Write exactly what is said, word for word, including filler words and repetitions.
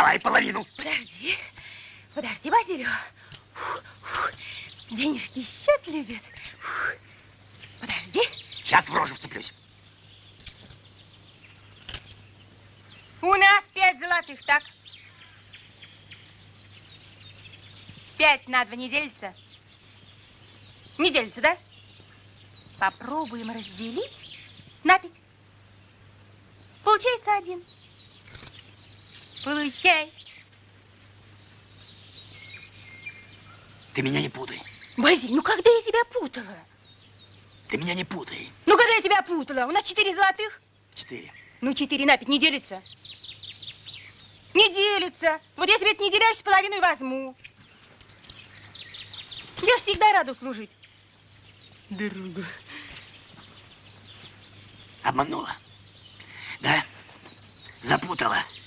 Давай половину. Подожди, подожди, Базилио. Денежки счет любят. Подожди. Сейчас в рожу вцеплюсь. У нас пять золотых, так? Пять на два не делится? Не делится, да? Попробуем разделить на пять. Получается один. Получай. Ты меня не путай. Базиль, ну когда я тебя путала? Ты меня не путай. Ну когда я тебя путала? У нас четыре золотых. Четыре. Ну четыре на пять не делится. Не делится. Вот я себе это не делясь, половину и возьму. Я ж всегда рада служить другу. Обманула? Да? Запутала?